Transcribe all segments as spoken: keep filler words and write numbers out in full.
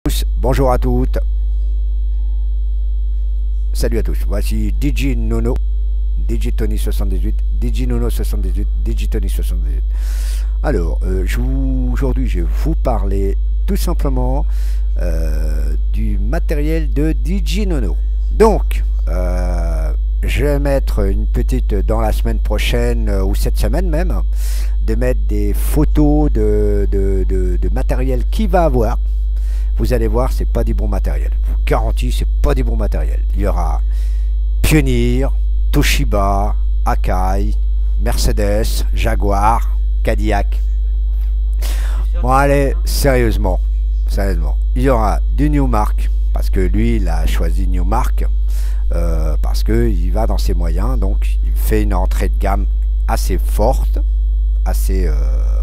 Bonjour à toutes. Salut à tous. Voici DigiNono, DigiTony soixante-dix-huit, DigiNono soixante-dix-huit, DigiTony soixante-dix-huit. Alors, euh, aujourd'hui, je vais vous parler tout simplement euh, du matériel de DigiNono. Donc, euh, je vais mettre une petite dans la semaine prochaine euh, ou cette semaine même, de mettre des photos de, de, de, de matériel qu'il va avoir. Vous allez voir, c'est pas du bon matériel. Je vous garantis, c'est pas du bon matériel. Il y aura Pioneer, Toshiba, Akai, Mercedes, Jaguar, Cadillac. Bon allez, sérieusement, sérieusement. Il y aura du Newmark, parce que lui, il a choisi Newmark, euh, parce qu'il va dans ses moyens, donc il fait une entrée de gamme assez forte, assez euh,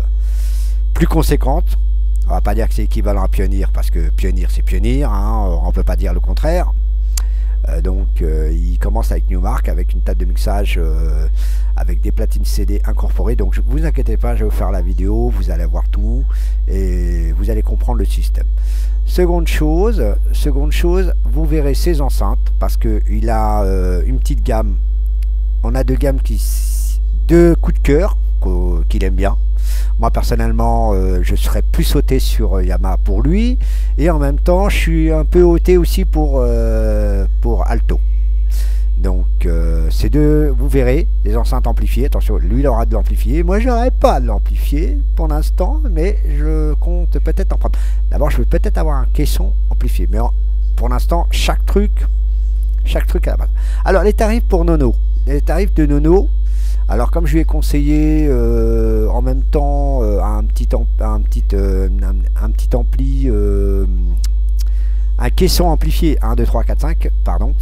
plus conséquente. On va pas dire que c'est équivalent à Pioneer, parce que Pioneer c'est Pioneer, hein, on peut pas dire le contraire. Euh, donc euh, il commence avec Newmark, avec une table de mixage, euh, avec des platines C D incorporées. Donc ne vous inquiétez pas, je vais vous faire la vidéo, vous allez voir tout, et vous allez comprendre le système. Seconde chose, seconde chose, vous verrez ses enceintes, parce qu'il a euh, une petite gamme. On a deux gammes qui, deux coups de cœur qu'il aime bien. Moi personnellement euh, je serais plus sauté sur euh, Yamaha pour lui, et en même temps je suis un peu ôté aussi pour, euh, pour Alto. Donc euh, ces deux, vous verrez, les enceintes amplifiées. Attention, lui il aura de l'amplifié, moi j'aurai pas de l'amplifié pour l'instant, mais je compte peut-être en prendre. D'abord je vais peut-être avoir un caisson amplifié, mais en, pour l'instant chaque truc chaque truc à la base. Alors les tarifs pour Nono, les tarifs de Nono. Alors comme je lui ai conseillé euh, en même temps euh, un petit un petit euh, un, un petit ampli, euh, un caisson amplifié, un, deux, trois, quatre, cinq, pardon,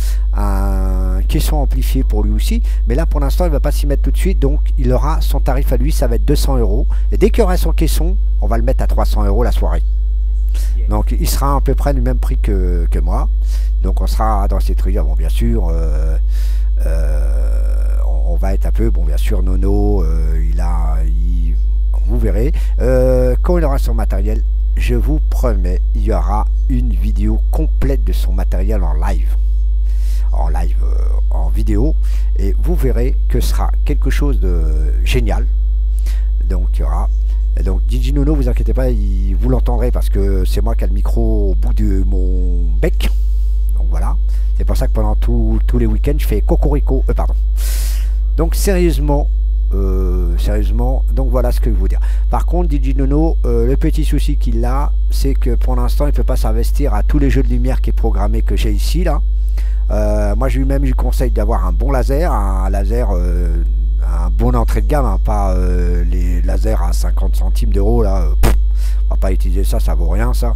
un caisson amplifié pour lui aussi, mais là pour l'instant il ne va pas s'y mettre tout de suite, donc il aura son tarif à lui, ça va être deux cents euros, et dès qu'il aura son caisson, on va le mettre à trois cents euros la soirée. Donc il sera à peu près du même prix que, que moi, donc on sera dans ces trucs. Bon bien sûr euh, euh, on va être un peu, bon bien sûr Nono, euh, il a, il, vous verrez, euh, quand il aura son matériel, je vous promets, il y aura une vidéo complète de son matériel en live, en live, euh, en vidéo, et vous verrez que ce sera quelque chose de génial. Donc il y aura, donc DigiNono, vous inquiétez pas, il, vous l'entendrez parce que c'est moi qui ai le micro au bout de mon bec, donc voilà, c'est pour ça que pendant tout, tous les week-ends je fais cocorico, euh, pardon. Donc sérieusement, euh, sérieusement, donc voilà ce que je veux vous dire. Par contre, DigiNono, euh, le petit souci qu'il a, c'est que pour l'instant, il ne peut pas s'investir à tous les jeux de lumière qui est programmé que j'ai ici là. Euh, moi, je lui même, je lui conseille d'avoir un bon laser, un laser, euh, un bon entrée de gamme, hein, pas euh, les lasers à cinquante centimes d'euros là. Euh, pff, on va pas utiliser ça, ça vaut rien ça.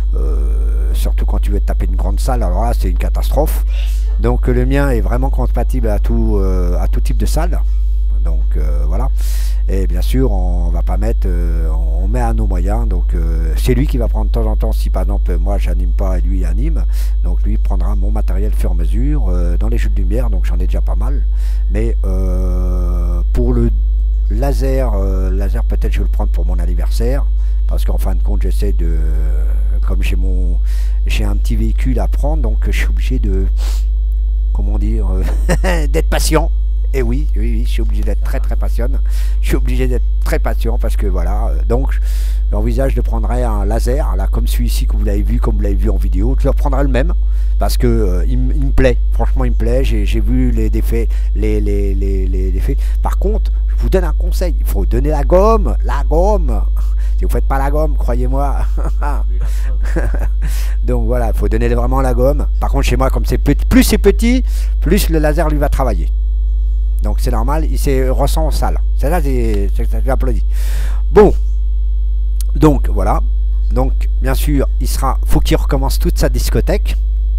Euh, surtout quand tu veux te taper une grande salle, alors là, c'est une catastrophe. Donc le mien est vraiment compatible à tout, euh, à tout type de salle. Donc euh, voilà. Et bien sûr, on va pas mettre, euh, on met à nos moyens. Donc euh, c'est lui qui va prendre de temps en temps. Si par exemple moi j'anime pas et lui il anime, donc lui prendra mon matériel fur et à mesure euh, dans les jeux de lumière. Donc j'en ai déjà pas mal. Mais euh, pour le laser, euh, laser peut-être je vais le prendre pour mon anniversaire, parce qu'en fin de compte j'essaie de, comme j'ai mon, j'ai un petit véhicule à prendre, donc je suis obligé de, comment dire, euh, d'être patient. Et oui, oui, oui, je suis obligé d'être très très patient. Je suis obligé d'être très patient parce que voilà, euh, donc j'envisage de prendre un laser, là comme celui-ci que vous l'avez vu, comme vous l'avez vu en vidéo. Je leur prendrai le même parce que euh, il, il me plaît, franchement il me plaît. J'ai vu les défaits, les, les, les, les défaits. Par contre, je vous donne un conseil, il faut donner la gomme, la gomme. Si vous faites pas la gomme, croyez-moi. Donc voilà, il faut donner vraiment la gomme. Par contre, chez moi, comme c'est petit, plus c'est petit, plus le laser lui va travailler. Donc c'est normal, il se ressent au sale. C'est là, j'ai applaudi. Bon, donc voilà. Donc bien sûr, il sera, faut qu'il recommence toute sa discothèque.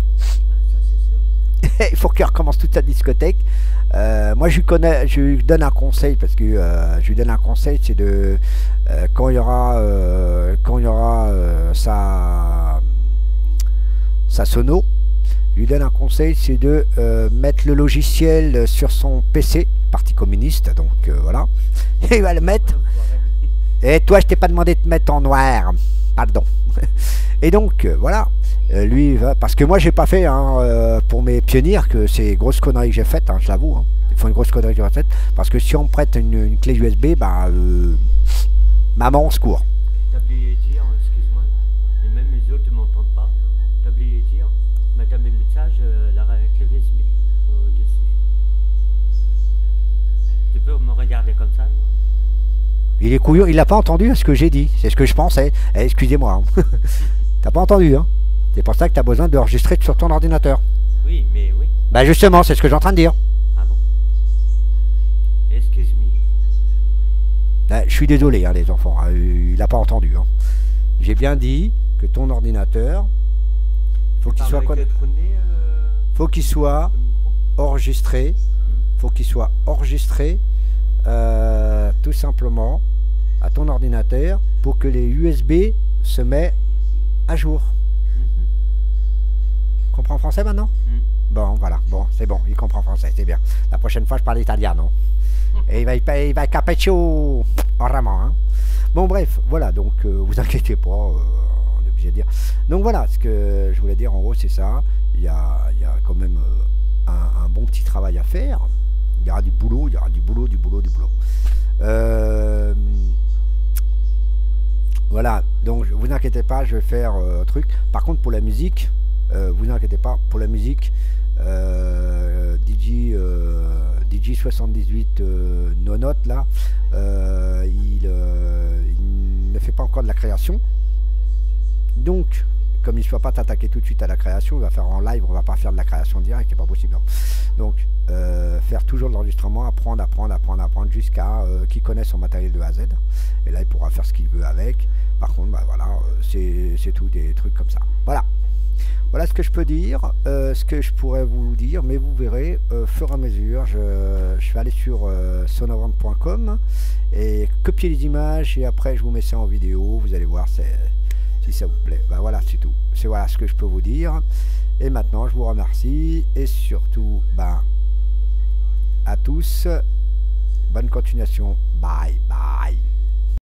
Il faut qu'il recommence toute sa discothèque. Euh, moi je lui connais, je lui donne un conseil, parce que euh, je lui donne un conseil, c'est de euh, quand il y aura euh, quand il y aura euh, sa sa sono, je lui donne un conseil, c'est de euh, mettre le logiciel sur son P C, Parti communiste, donc euh, voilà, et il va le mettre. Et toi je t'ai pas demandé de te mettre en noir, pardon, Et donc, euh, voilà, euh, lui, va, parce que moi, j'ai pas fait hein, euh, pour mes pionniers que ces grosses conneries que j'ai faites, hein, je l'avoue. Hein. Ils font une grosse connerie que j'ai faite, parce que si on me prête une, une clé U S B, bah, euh, maman, on se court. T'as oublié de dire, excuse-moi, mais même les autres ne m'entendent pas. T'as oublié de dire, madame le message, euh, la clé U S B euh, au-dessus. Tu peux me regarder comme ça? Il est couillon, il n'a pas entendu ce que j'ai dit, c'est ce que je pensais. Eh, excusez-moi. Hein. T'as pas entendu, hein. C'est pour ça que tu as besoin d'enregistrer sur ton ordinateur. Oui, mais oui. Bah justement, c'est ce que j'ai en train de dire. Ah bon. Excuse-moi. Bah, je suis désolé, hein, les enfants, hein, il n'a pas entendu. Hein. J'ai bien dit que ton ordinateur, faut qu'il soit quoi, euh... faut qu'il soit enregistré, faut qu'il soit enregistré euh, tout simplement à ton ordinateur pour que les U S B se mettent à jour. Mm-hmm. Comprends français maintenant? Mm. Bon, voilà, bon, c'est bon, il comprend français, c'est bien. La prochaine fois, je parle italien, non? Et il va, il va capeccio, vraiment. Hein. Bon, bref, voilà, donc euh, vous inquiétez pas, euh, on est obligé de dire. Donc voilà, ce que je voulais dire en gros, c'est ça. Il y a, il y a quand même euh, un, un bon petit travail à faire. Il y aura du boulot, il y aura du boulot, du boulot, du boulot. Euh, voilà, donc vous inquiétez pas, je vais faire euh, un truc. Par contre, pour la musique, euh, vous inquiétez pas, pour la musique, euh, D J, euh, D J soixante-dix-huit euh, Nonote, là, euh, il, euh, il ne fait pas encore de la création. Donc, comme il ne va pas t'attaquer tout de suite à la création, il va faire en live, on va pas faire de la création directe, c'est pas possible. Donc, euh, faire toujours de l'enregistrement, apprendre, apprendre, apprendre, apprendre, jusqu'à euh, qu'il connaisse son matériel de A à Z. Et là, il pourra faire ce qu'il veut avec. Par contre, bah, voilà, c'est tout des trucs comme ça. Voilà. Voilà ce que je peux dire, euh, ce que je pourrais vous dire, mais vous verrez, euh, fur et à mesure, je, je vais aller sur euh, sonovant point com et copier les images, et après je vous mets ça en vidéo, vous allez voir si ça vous plaît. Ben voilà, c'est tout. C'est voilà ce que je peux vous dire. Et maintenant, je vous remercie, et surtout, ben, à tous, bonne continuation. Bye bye.